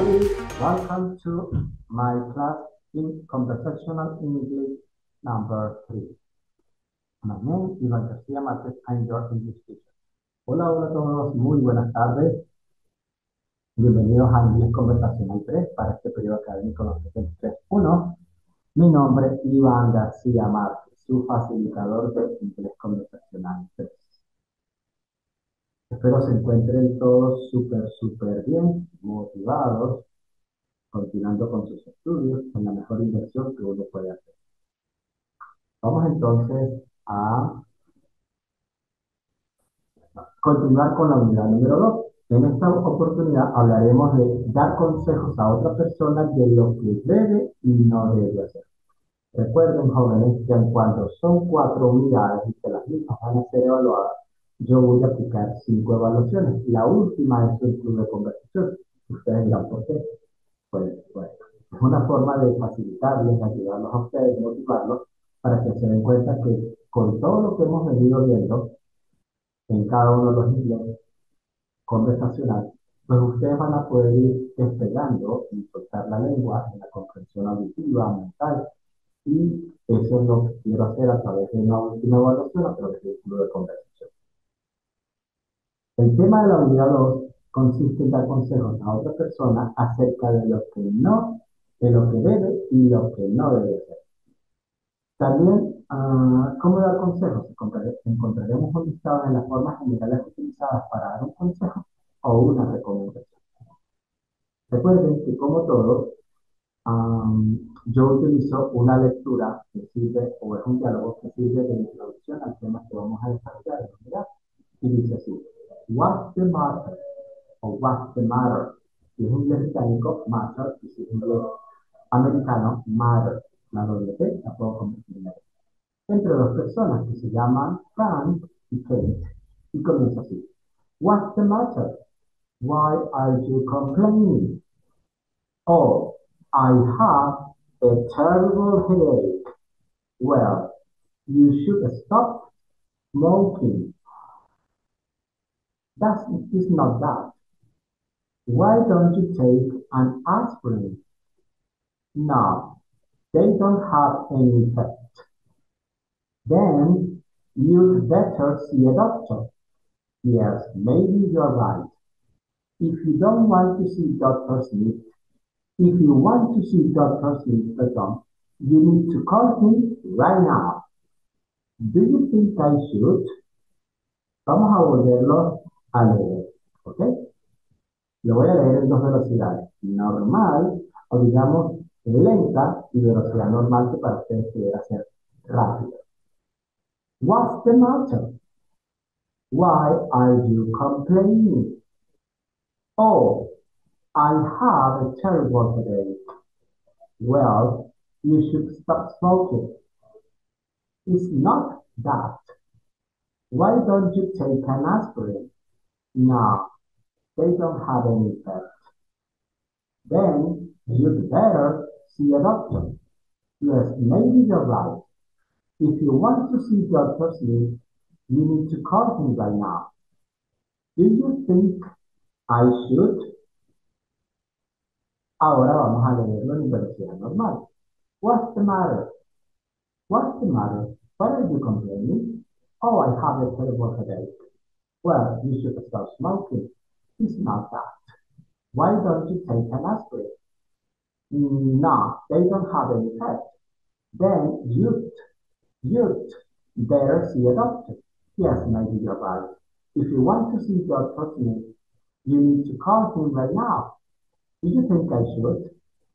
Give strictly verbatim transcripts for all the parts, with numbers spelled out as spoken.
everybody. Welcome to my class in Conversational English number three. My name is Iván García Márquez. I'm your English teacher. Hola, hola a todos. Muy buenas tardes. Bienvenidos a Inglés Conversacional tres para este periodo académico dos mil veintitrés uno. Mi nombre es Iván García Márquez, su facilitador de Inglés Conversacional tres. Espero se encuentren todos súper, súper bien, motivados, continuando con sus estudios en la mejor inversión que uno puede hacer. Vamos entonces a continuar con la unidad número dos. En esta oportunidad hablaremos de dar consejos a otra persona de lo que debe y no debe hacer. Recuerden, jóvenes, que en cuanto son cuatro unidades y que las mismas van a ser evaluadas, yo voy a aplicar cinco evaluaciones. La última es el club de conversación. Ustedes dirán, ¿por qué? Pues, bueno, es una forma de facilitarles, de ayudarlos a ustedes, de motivarlos, para que se den cuenta que con todo lo que hemos venido viendo en cada uno de los niveles conversacional, pues ustedes van a poder ir despegando y soltar la lengua en la comprensión auditiva, mental, y eso es lo que quiero hacer a través de una última evaluación, a través del club de conversación. El tema de la unidad dos consiste en dar consejos a otra persona acerca de lo que no, de lo que debe y lo que no debe hacer. También, uh, ¿cómo dar consejos? Encontraremos un listado de las formas generales utilizadas para dar un consejo o una recomendación. Recuerden que, como todo, um, yo utilizo una lectura que sirve, o es un diálogo que sirve de introducción al tema que vamos a desarrollar en la unidad. Y dice así: What's the matter? O what's the matter? Si es inglés británico, matter, y si es inglés americano, matter. La doble T la puedo convertir en entre dos personas que se llaman Frank y Kate, y comienza así: What's the matter? Why are you complaining? Oh, I have a terrible headache. Well, you should stop smoking. That is not that. Why don't you take an aspirin? No, they don't have any effect. Then you'd better see a doctor. Yes, maybe you're right. If you don't want to see Doctor Smith, if you want to see Doctor Smith, pardon, you need to call him right now. Do you think I should? Vamos a volverlo a leer, ¿ok? Lo voy a leer en dos velocidades, normal, o digamos lenta, y velocidad normal, que para ustedes pudiera ser rápido. What's the matter? Why are you complaining? Oh, I have a terrible headache. Well, you should stop smoking. It's not that. Why don't you take an aspirin? No, they don't have any effect. Then you'd better see a doctor. Yes, maybe you're right. If you want to see Doctor Smith, you need to call him right now. Do you think I should? Ahora vamos a leerlo en velocidad normal. What's the matter? What's the matter? Why are you complaining? Oh, I have a terrible headache. Well, you should stop smoking. It's not that. Why don't you take an aspirin? No, they don't have any effect. Then you'd, you'd better see a doctor. Yes, maybe you're right. If you want to see Doctor Smith, you need to call him right now. Do you think I should?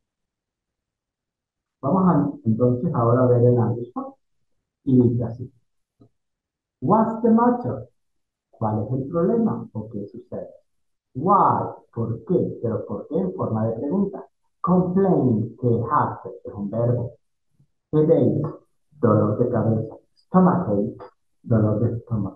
Vamos a, entonces ahora a ver el análisis y dice así: What's the matter? ¿Cuál es el problema? ¿O qué sucede? Why, ¿por qué? Pero ¿por qué en forma de pregunta? Complain, quejarse, es un verbo. Headache, dolor de cabeza. Stomachache, dolor de estómago.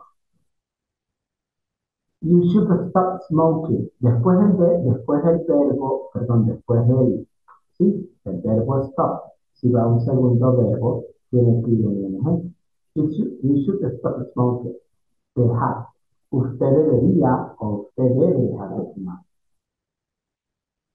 You should stop smoking. Después del, de, después del verbo, perdón, después del, ¿sí? El verbo stop. Si va un segundo verbo, tiene que ir un ing. You should, you should stop smoking. Dejar. Usted debería o usted debe dejar de fumar.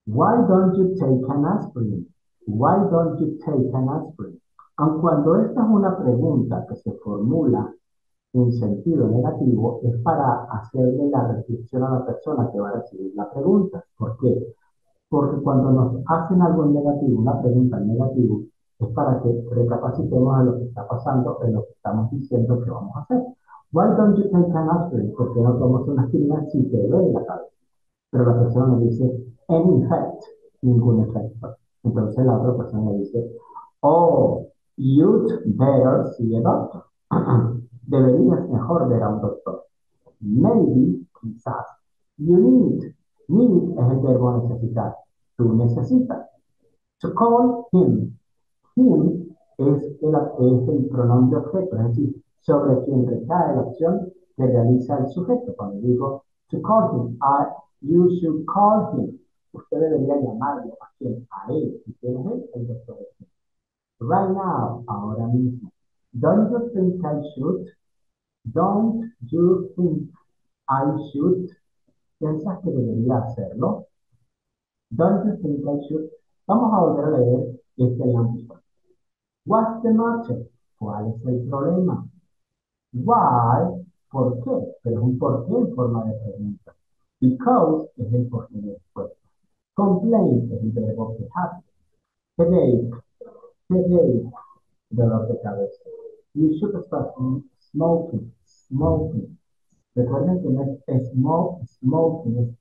Why don't you take an aspirin? Why don't you take an aspirin? Aun cuando esta es una pregunta que se formula en sentido negativo, es para hacerle la reflexión a la persona que va a recibir la pregunta. ¿Por qué? Porque cuando nos hacen algo en negativo, una pregunta en negativo, es para que recapacitemos de lo que está pasando, en lo que estamos diciendo que vamos a hacer. Why don't you take an aspirin? ¿Por qué no tomas una aspirina si te duele la cabeza? Pero la persona le dice, any effect, ningún efecto. Entonces la otra persona le dice, oh, you'd better see a doctor. Deberías mejor ver a un doctor. Maybe, quizás. You need. Need es el verbo necesitar. Tú necesitas. To call him. Him es el, es el pronombre objeto, es decir, sobre quien recae la acción que realiza el sujeto. Cuando digo to call him, I, you should call him. Usted debería llamarlo a quien, a él. ¿Y quién es él? El doctor. Right now, ahora mismo. Don't you think I should? Don't you think I should? ¿Piensas que debería hacerlo? Don't you think I should? Vamos a volver a leer este ejemplo. What's the matter? ¿Cuál es el problema? Why? ¿Por qué? Pero es un por qué en forma de pregunta. Because es el por qué después. Complain es el verbo quejarse. Headache, headache, dolor de cabeza. You should start smoking, smoking. Recuerden que no es smoke, smoking, es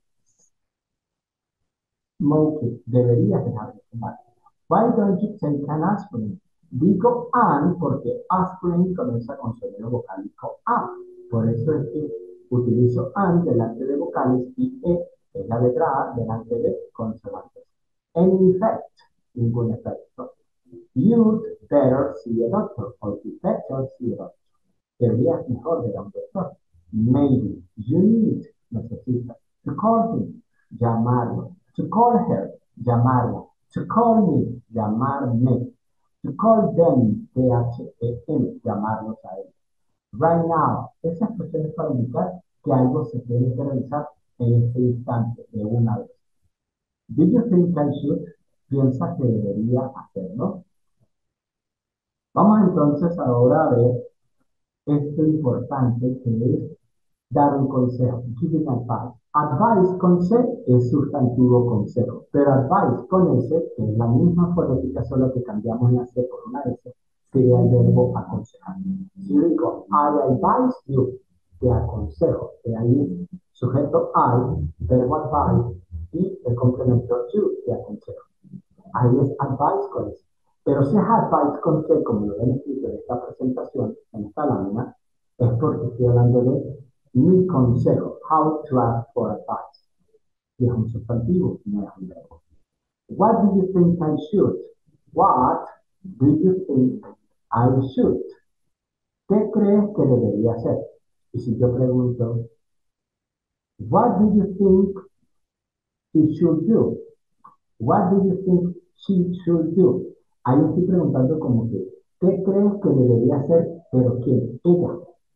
smoking. Deberías dejar de fumar. Why don't you take an aspirin? Digo an porque aspirin comienza con sonido vocálico a. Por eso es que utilizo an delante de vocales y e es la letra a delante de consonantes. Any effect, ningún efecto. You'd better see a doctor or you better see a doctor. Deberías mejor ver a un doctor. Maybe you need, necesitas. To call him, llamarlo. To call her, llamarla. To call me, llamarme. To call them, T H E M, llamarlos a ellos. Right now, esa expresión es para indicar que algo se tiene que realizar en este instante, de una vez. Do you think I should? ¿Piensa que debería hacerlo? Vamos entonces ahora a ver esto importante que es dar un consejo. Giving advice. Advice con C es sustantivo consejo, pero advice con S, que es la misma fonética, solo que cambiamos la C por una S, sería el verbo aconsejar. Si yo digo, I advise you, te aconsejo, de ahí sujeto I, verbo advice, y el complemento you, te aconsejo. Ahí es advice con S. Pero si es advice con C, como lo ven escrito en esta presentación, en esta lámina, es porque estoy hablando de mi consejo, how to ask for advice. Y es un sustantivo, no es un verbo. What do you think I should? What do you think I should? ¿Qué crees que debería hacer? Y si yo pregunto, what do you think he should do? What do you think she should do? Ahí estoy preguntando como que, ¿qué crees que debería hacer? Pero ¿quién? Ella.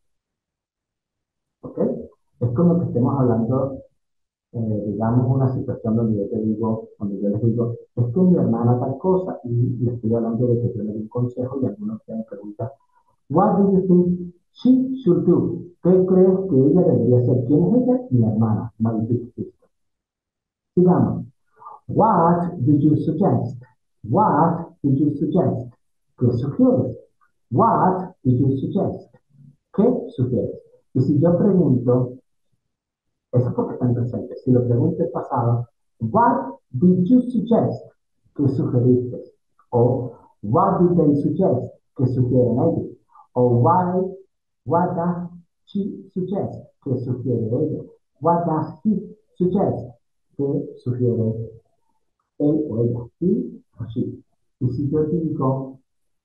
¿Ok? Es como que estemos hablando, eh, digamos, una situación donde yo te digo, donde yo les digo, es que mi hermana tal cosa, y le estoy hablando de que yo le doy un consejo y algunos me preguntan, what do you think she should do? ¿Qué crees que ella debería hacer? ¿Quién es ella? Mi hermana, my big sister. Digamos, what do you suggest? What do you suggest? ¿Qué sugieres? What do you suggest? ¿Qué sugieres? Y si yo pregunto, eso es porque está en presente. Si lo pregunto en pasado, what did you suggest? ¿Qué sugeriste? O what did they suggest? ¿Qué sugieren ellos? O why, what does she suggest? ¿Qué sugiere ella? What does he suggest? ¿Qué sugiere él o ella? He o she. Y si yo digo,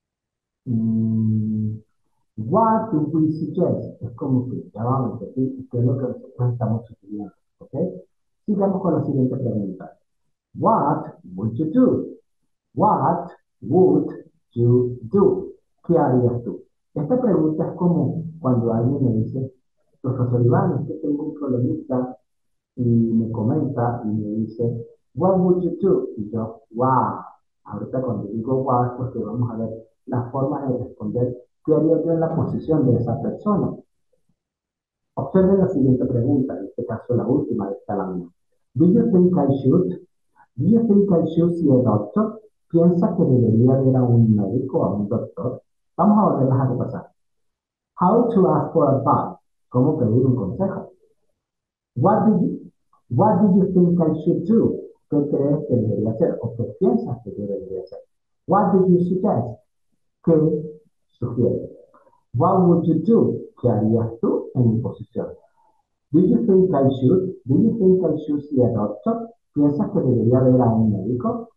mm, what do we suggest? Es como que ya vamos a repetir qué es lo que nosotros estamos sugiriendo. ¿Ok? Sigamos con la siguiente pregunta. What would you do? What would you do? ¿Qué harías tú? Esta pregunta es como cuando alguien me dice, profesor Iván, es que tengo un problemita y me comenta y me dice, What would you do? Y yo, wow. Ahorita cuando digo wow es porque vamos a ver las formas de responder qué haría yo en la posición de esa persona. Observen la siguiente pregunta, en este caso la última de esta lámina. Do you think I should? Do you think I should see a doctor? ¿Piensa que debería ver a un médico o a un doctor? Vamos a volverlas a repasar. How to ask for advice. ¿Cómo pedir un consejo? What do you, what do you think I should do? ¿Qué crees que debería hacer? ¿O qué piensas que yo debería hacer? What do you suggest? ¿Qué sugieres? What would you do? ¿Qué harías tú en mi posición? Do you think I should? Do you think I should see a doctor? ¿Piensas que debería ver a un médico?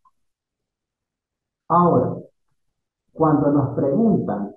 Ahora, cuando nos preguntan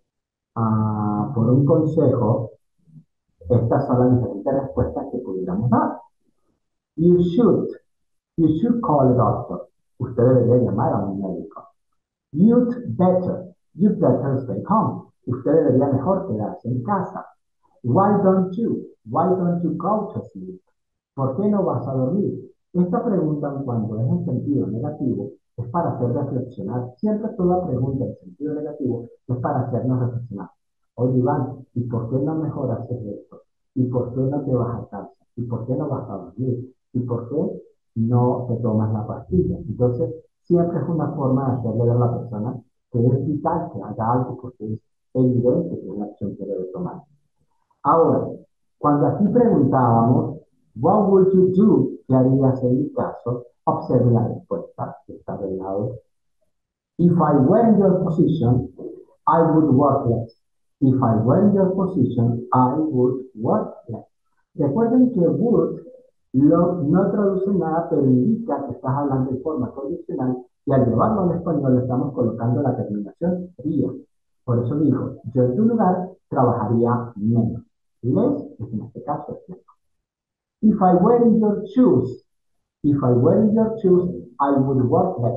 ah, por un consejo, estas son las diferentes respuestas que pudiéramos dar. You should, you should call a doctor. Usted debería llamar a un médico. You'd better, you'd better stay home. Usted debería mejor quedarse en casa. Why don't you? Why don't you go to sleep? ¿Por qué no vas a dormir? Esta pregunta, cuando es en sentido negativo, es para hacer reflexionar. Siempre toda pregunta en sentido negativo es para hacernos reflexionar. Oye, Iván, ¿y por qué no mejor haces esto? ¿Y por qué no te vas a casa? ¿Y por qué no vas a dormir? ¿Y por qué no te tomas la pastilla? Entonces, siempre es una forma de hacerle ver a la persona que es vital que haga algo porque es evidente que es la acción que debe tomar. Ahora, cuando aquí preguntábamos, what would you do? ¿Qué harías en mi caso? Observe la respuesta que está del lado. If I were in your position, I would work less. If I were in your position, I would work less. Recuerden que would lo, no traduce nada, pero indica que estás hablando de forma condicional y al llevarlo al español estamos colocando la terminación ría. Por eso dijo, yo en tu lugar trabajaría menos. Less es en este caso es menos. If I were in your shoes, if I were in your shoes, I would work less.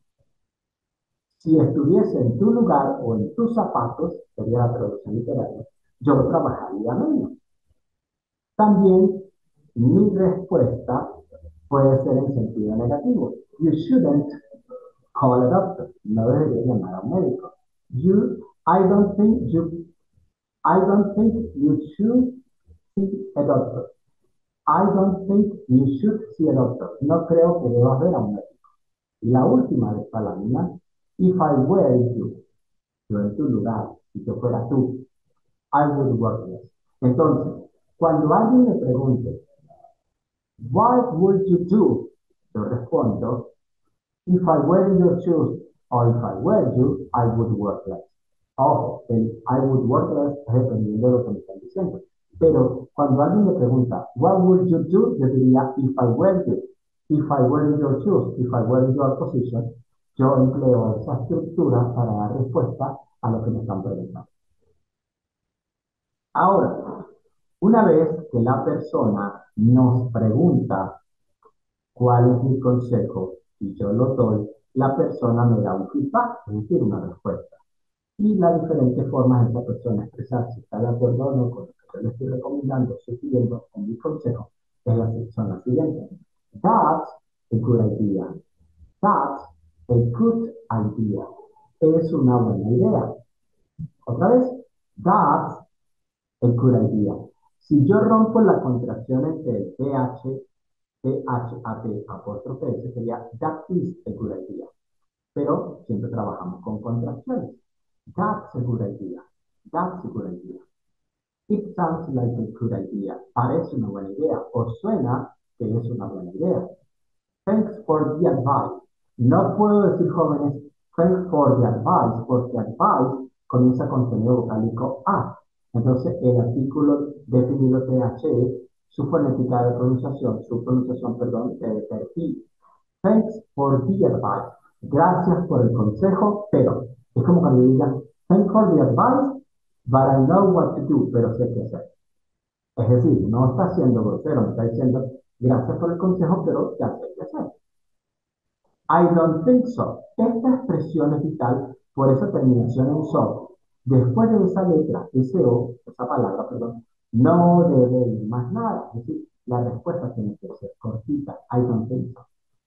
Si estuviese en tu lugar o en tus zapatos, sería la traducción literaria, yo trabajaría menos. También mi respuesta puede ser en sentido negativo. You shouldn't call a doctor. No debería llamar a un médico. You, I don't think you, I don't think you should see a doctor. I don't think you should see a doctor. No creo que debas ver a un médico. Y la última de esta lámina, if I were you, yo en tu lugar, si yo fuera tú, I would work less. Entonces, cuando alguien me pregunte, what would you do? Yo respondo, if I were in your shoes, or if I were you, I would work less. Ojo, el I would work less es dependiendo de lo que me están diciendo. Pero cuando alguien me pregunta, what would you do? Yo diría, if I were you, if I were in your shoes, if I were in your position, yo empleo esa estructura para dar respuesta a lo que me están preguntando. Ahora, una vez que la persona nos pregunta cuál es mi consejo y yo lo doy, la persona me da un feedback, es decir, una respuesta. Y las diferentes formas de esa persona expresar si está de acuerdo o no con lo que yo le estoy recomendando, sugiriendo en mi consejo, es la, son las siguientes. That's a good idea. That's a good idea. Es una buena idea. Otra vez, that's a good idea. Si yo rompo la contracción entre el ph, T-H-A-T, apóstrofe S, sería that is a good idea. Pero siempre trabajamos con contracciones. That's a good idea. That's a good idea. It sounds like a good idea. Parece una buena idea o suena que es una buena idea. Thanks for the advice. No puedo decir, jóvenes, thanks for the advice, porque advice comienza con sonido vocálico A. Entonces, el artículo definido T H E, su fonética de pronunciación, su pronunciación, perdón, de perfil. Thanks for the advice. Gracias por el consejo, pero es como cuando digan, thanks for the advice, but I know what to do, pero sé qué hacer. Es decir, no está siendo grosero, no está diciendo, gracias por el consejo, pero ya sé qué hacer. I don't think so. Esta expresión es vital por esa terminación en so. Después de esa letra, S O, esa palabra, perdón, no debe ir más nada. Es decir, la respuesta tiene que ser cortita. I don't think so.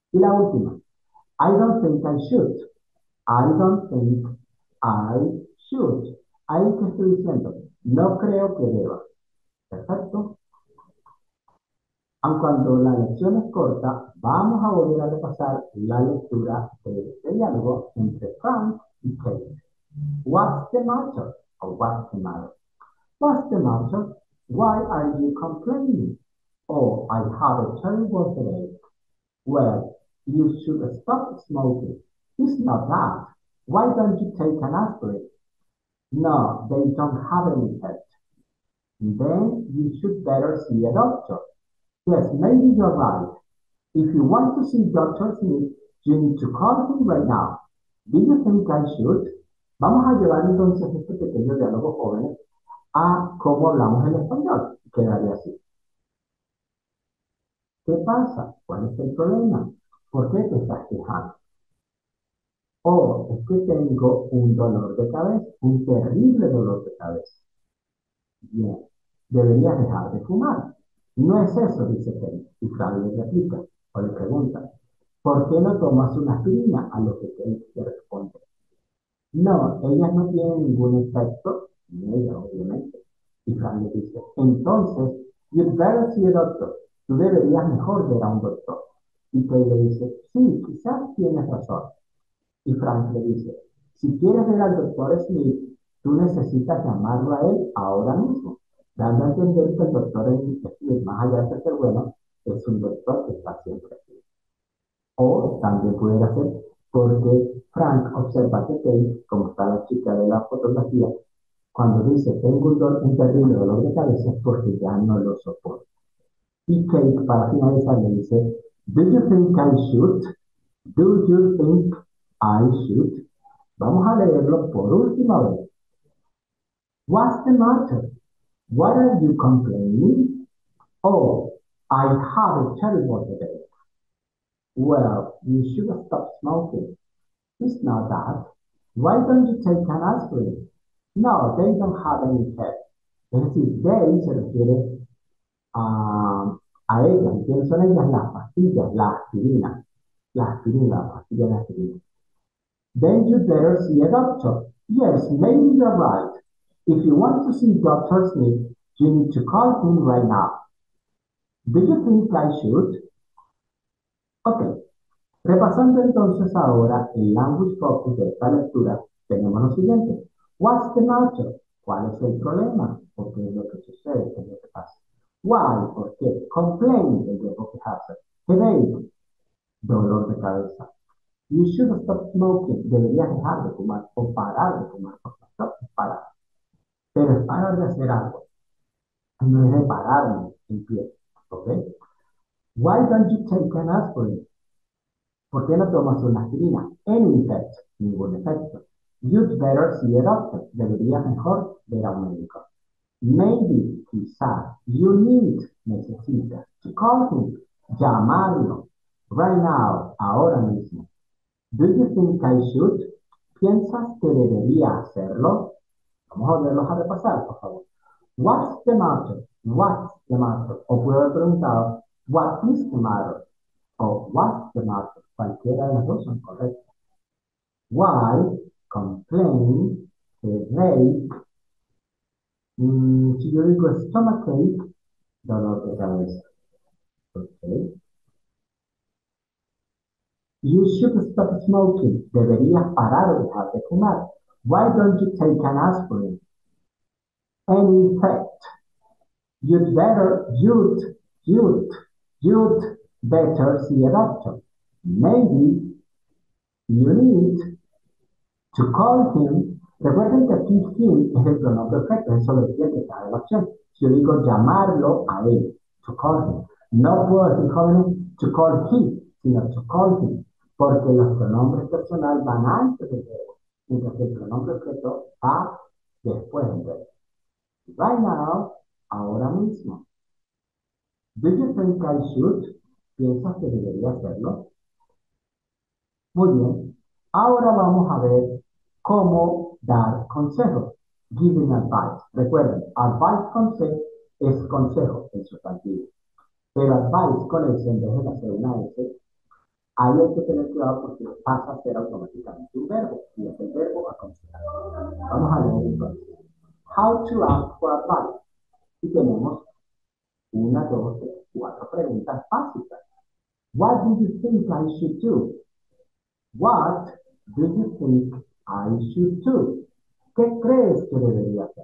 Y la última, I don't think I should. I don't think I should. Ahí que estoy diciendo, no creo que deba. Perfecto. Aun cuando la lección es corta, vamos a volver a repasar la lectura de este diálogo entre Frank y Kate. What's the matter? Or what's the matter? What's the matter? Why are you complaining? Oh, I have a terrible headache. Well, you should stop smoking. It's not that. Why don't you take an aspirin? No, they don't have any effect. Then you should better see a doctor. Yes, maybe you're right. If you want to see doctor Smith, you need to call him right now. Do you think I should? Vamos a llevar entonces este pequeño diálogo jóvenes a cómo hablamos en español. Quedaría así. ¿Qué pasa? ¿Cuál es el problema? ¿Por qué te estás quejando? Oh, es que tengo un dolor de cabeza, un terrible dolor de cabeza. Bien, deberías dejar de fumar. No es eso, dice Kate. Y Frank le replica o le pregunta, ¿por qué no tomas una aspirina? A lo que Kate le responde, no, ellas no tienen ningún efecto, ni ella, obviamente. Y Frank le dice, entonces, you'd better see a doctor. Tú deberías mejor ver a un doctor. Y Kate le dice, sí, quizás tienes razón. Y Frank le dice, si quieres ver al doctor Smith, tú necesitas llamarlo a él ahora mismo, dando a entender que el doctor Smith, más allá de ser bueno, es un doctor que está siempre aquí. O también pudiera ser porque Frank observa que Kate, como está la chica de la fotografía, cuando dice tengo un, do- un terrible dolor de cabeza es porque ya no lo soporta. Y Kate, para finalizar, le dice, Do you think I should? Do you think I should? Vamos a leerlo por última vez. What's the matter? What are you complaining? Oh, I have a terrible headache. Well, you should stop smoking. It's not that. Why don't you take an aspirin? No, they don't have any effect. Es decir, they se refiere a, a ellas. ¿Y quiénes son ellas? Las pastillas, la aspirina. La aspirina, la pastilla de aspirina. Then you better see a doctor. Yes, maybe you're right. If you want to see Doctor Smith, you need to call him right now. Do you think I should? Ok, repasando entonces ahora el language focus de esta lectura, tenemos lo siguiente. What's the matter? ¿Cuál es el problema? ¿O qué es lo que sucede? ¿Qué es lo que pasa? Why? ¿Por qué? Complain, el verbo quejarse. Headache, dolor de cabeza. You should stop smoking. Deberías dejar de fumar o parar de fumar. Porque stop es parar. Pero es parar de hacer algo. No es de pararme en pie. ¿Ok? Why don't you take an aspirin? ¿Por qué no tomas una aspirina? Any effect. Ningún efecto. You'd better see a doctor. Deberías mejor ver a un médico. Maybe, quizás, you need, necesitas, to call him, llamarlo. Right now, ahora mismo. Do you think I should? ¿Piensas que debería hacerlo? Vamos a volverlos a repasar, por favor. What's the matter? What's the matter? O puedo haber preguntado, what is the matter? O what's the matter? Cualquiera de las dos son correctas. Why? Complain, headache. Mm, si yo digo stomachache, dolor de cabeza. Okay. You should stop smoking. Deberías parar o dejar de fumar. Why don't you take an aspirin? Any effect. You'd better, you'd, you'd, you'd better see a doctor. Maybe you need to call him. Recuerden que aquí him es el pronombre perfecto, eso lo decía que está en la opción. Si yo digo llamarlo a él, to call him. No puedo decir jóvenes to call him, sino to call him, porque los pronombres personales van antes del verbo, mientras que el pronombre objeto va después del verbo. Right now, ahora mismo. Do you think I should? ¿Piensas que debería hacerlo? Muy bien. Ahora vamos a ver cómo dar consejos. Giving advice. Recuerden, advice con C es consejo en sustantivo. Pero advice con S, en vez de hacer una S, Ahí hay que tener cuidado porque pasa a ser automáticamente un verbo y es el verbo aconsejar. Vamos a leer entonces. How to ask for advice. Y tenemos una, dos, tres, cuatro preguntas básicas. What do you think I should do? What do you think I should do? ¿Qué crees que debería hacer?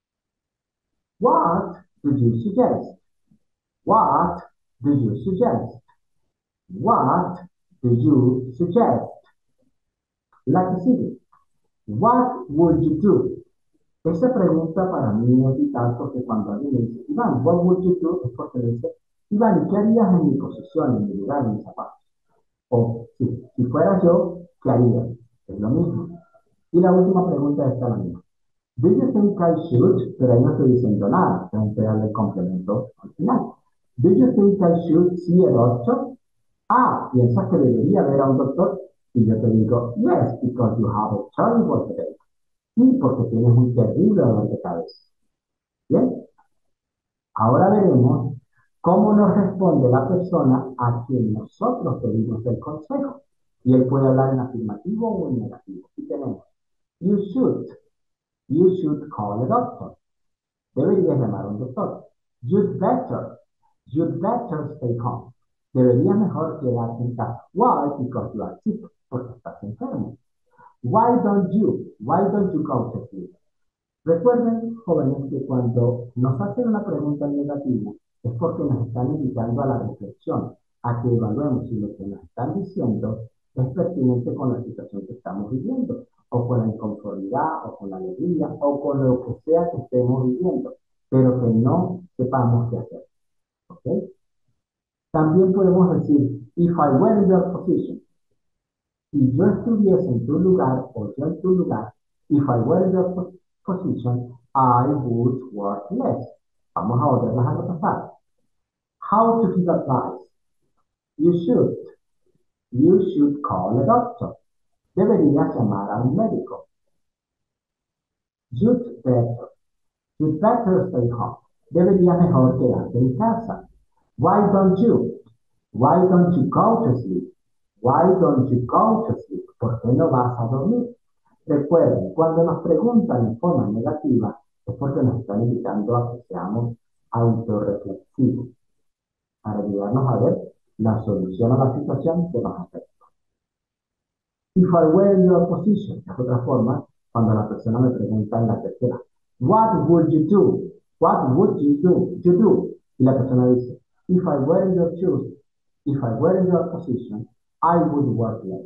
What do you suggest? What do you suggest? What do you suggest? La que sigue. What would you do? Esa pregunta para mí es vital porque cuando alguien me dice, Iván, what would you do? Es porque le dice, Iván, ¿y qué harías en mi posición, en mi lugar, en mis zapatos? O si, si fuera yo, ¿qué haría? Es lo mismo. Y la última pregunta está la misma. Do you think I should? Pero ahí no estoy diciendo nada, tengo que darle el complemento al final. Do you think I should see a doctor? Ah, ¿piensas que debería ver a un doctor? Y yo te digo, yes, because you have a terrible headache. Sí, porque tienes un terrible dolor de cabeza. Bien, ahora veremos cómo nos responde la persona a quien nosotros pedimos el consejo. Y él puede hablar en afirmativo o en negativo. Y tenemos, you should, you should call a doctor. Deberías llamar a un doctor. You'd better, you'd better stay home. Deberías mejor quedarte en casa. Why? Because you are sick. Porque estás enfermo. Why don't you? Why don't you go to sleep? Recuerden, jóvenes, que cuando nos hacen una pregunta en negativo es porque nos están invitando a la reflexión, a que evaluemos si lo que nos están diciendo es pertinente con la situación que estamos viviendo, o con la inconformidad, o con la alegría, o con lo que sea que estemos viviendo, pero que no sepamos qué hacer. ¿Ok? También podemos decir, if I were in your position, si yo estuviese en tu lugar, o yo en tu lugar, if I were in your position, I would work less. Vamos a volverlas a repasar. How to give advice. You should. You should call a doctor. Deberías llamar a un médico. You'd better. You'd better stay home. Deberías mejor quedarte en casa. Why don't you? Why don't you go to sleep? Why don't you go to sleep? ¿Por qué no vas a dormir? Recuerden, cuando nos preguntan en forma negativa, es porque nos están invitando a que seamos autorreflexivos, para ayudarnos a ver la solución a la situación que nos afecta. If I were in your position, es otra forma, cuando la persona me pregunta en la tercera, what would you do? What would you do? You do? Y la persona dice, if I were in your shoes, if I were in your position, I would work less.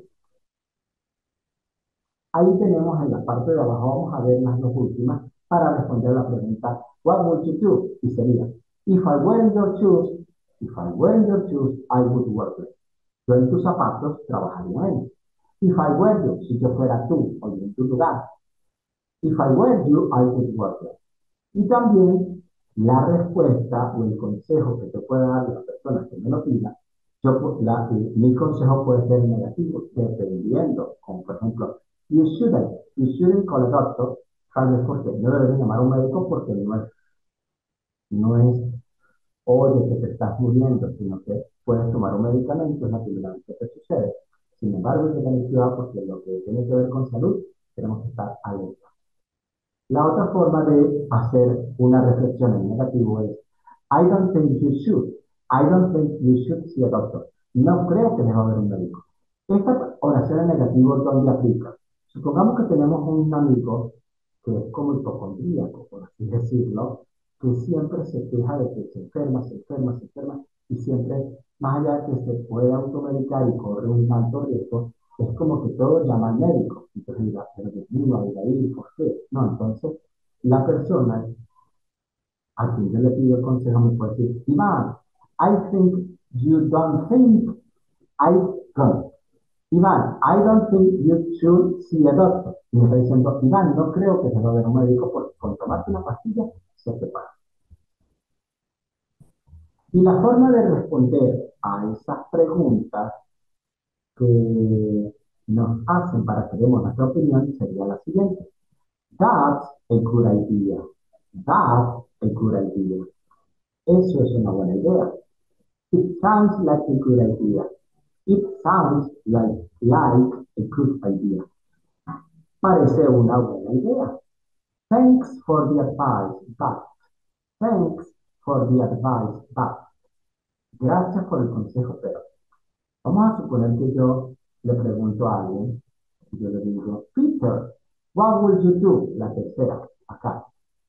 Ahí tenemos en la parte de abajo, vamos a ver las dos últimas para responder la pregunta, what would you do? Y sería, if I were in your shoes, if I were in your shoes, I would work less. Yo en tus zapatos trabajaría menos. If I were you, si yo fuera tú o yo en tu lugar. If I were you, I would work less. Y también la respuesta o el consejo que te pueda dar la persona que me lo pida, yo, la, mi consejo puede ser negativo, dependiendo, como por ejemplo, you shouldn't, you shouldn't call a doctor, tal vez porque no deberías llamar a un médico porque no es, no es, oye, que te estás muriendo, sino que puedes tomar un medicamento, es la primera vez que te sucede. Sin embargo, hay que tener cuidado porque lo que tiene que ver con salud, tenemos que estar alerta. La otra forma de hacer una reflexión en negativo es, I don't think you should. I don't think you should see a doctor. No creo que deba haber un médico. Esta oración en negativo, ¿dónde aplica? Supongamos que tenemos un amigo que es como hipocondríaco, por así decirlo, que siempre se queja de que se enferma, se enferma, se enferma, y siempre, más allá de que se puede automedicar y corre un alto riesgo, es como que todos llaman al médico. Entonces dirá, pero Dios mío, Abigail, ¿por qué? No, entonces la persona a quien yo le pido el consejo me puede decir, Iván, I think you don't think I don't. Iván, I don't think you should see a doctor. Y me está diciendo, Iván, no creo que deba haber un médico porque con tomarte una pastilla se te pasa. Y la forma de responder a esas preguntas que nos hacen para que demos nuestra opinión sería la siguiente. That's a good idea. That's a good idea. Eso es una buena idea. It sounds like a good idea. It sounds like, like a good idea. Parece una buena idea. Thanks for the advice, but. Thanks for the advice, but. Gracias por el consejo, pero. Vamos a suponer que yo le pregunto a alguien, y yo le digo, Peter, what would you do? La tercera, acá.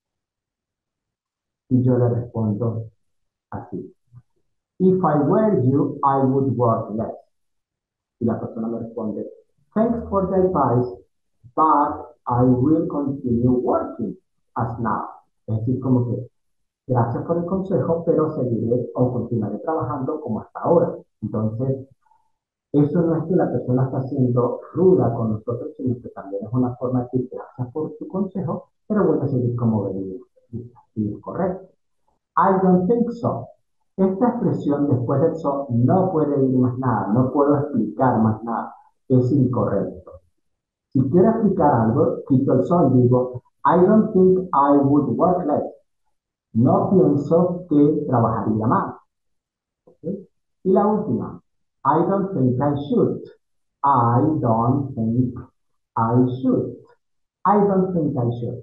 Y yo le respondo así. If I were you, I would work less. Y la persona me responde, thanks for the advice, but I will continue working as now. Es decir, como que, gracias por el consejo, pero seguiré o continuaré trabajando como hasta ahora. Entonces, eso no es que la persona está siendo ruda con nosotros, sino que también es una forma de decir gracias por tu consejo, pero voy a seguir como venía. Y es correcto. I don't think so. Esta expresión después del so no puede ir más nada, no puedo explicar más nada. Es incorrecto. Si quiero explicar algo, quito el so y digo, I don't think I would work less. No pienso que trabajaría más. ¿Okay? Y la última, I don't think I should. I don't think I should. I don't think I should.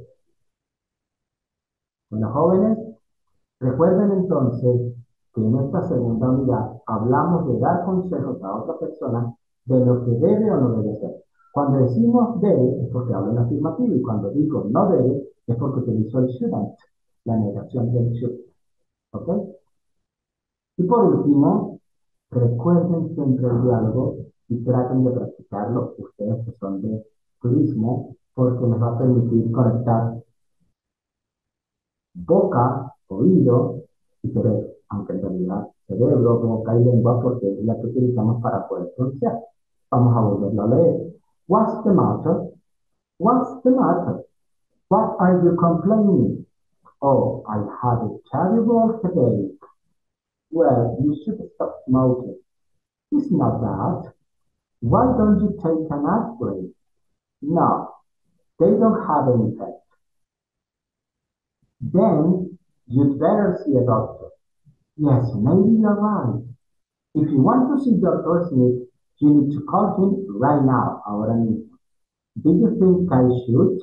Bueno, jóvenes, recuerden entonces que en esta segunda unidad hablamos de dar consejos a otra persona de lo que debe o no debe hacer. Cuando decimos debe es porque hablo en afirmativo y cuando digo no debe es porque utilizo el shouldn't, la negación del should. ¿Ok? Y por último, recuerden siempre el diálogo y traten de practicarlo ustedes que son de turismo porque les va a permitir conectar boca, oído y cerebro, aunque en realidad cerebro, boca y lengua porque es la que utilizamos para poder pronunciar. Vamos a volverlo a leer. What's the matter? What's the matter? What are you complaining? Oh, I had a terrible headache. Well, you should stop smoking. It's not that. Why don't you take an aspirin? No, they don't have any effect. Then you'd better see a doctor. Yes, maybe you're right. If you want to see Doctor Smith, you need to call him right now, ahora mismo. Do you think I should?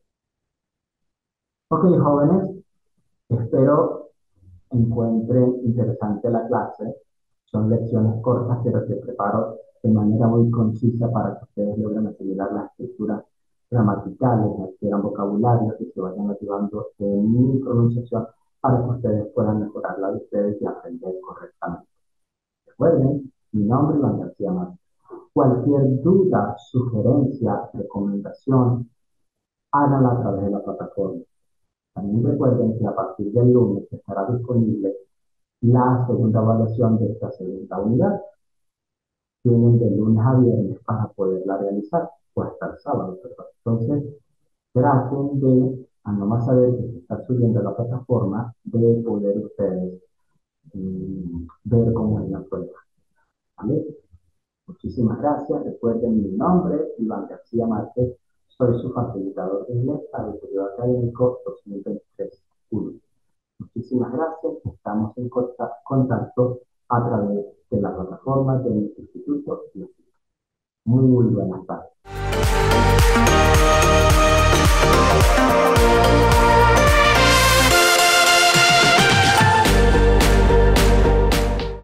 Ok, jóvenes, espero encuentren interesante la clase. Son lecciones cortas, pero que preparo de manera muy concisa para que ustedes logren asimilar las estructuras gramaticales, adquieran vocabulario y se vayan ayudando en mi pronunciación para que ustedes puedan mejorar la de ustedes y aprender correctamente. Recuerden, mi nombre es Iván García Márquez. Cualquier duda, sugerencia, recomendación, háganla a través de la plataforma. También recuerden que a partir del lunes estará disponible la segunda evaluación de esta segunda unidad. Tienen de lunes a viernes para poderla realizar, o hasta el sábado, perdón. Entonces, traten de, a no más saber que se está subiendo a la plataforma, de poder ustedes mm, ver cómo es la prueba. ¿Vale? Muchísimas gracias. Recuerden mi nombre, Iván García Márquez. Soy su facilitador de inglés para el periodo académico dos mil veintitrés uno. Muchísimas gracias. Estamos en contacto a través de la plataforma de mi instituto. Muy buenas tardes.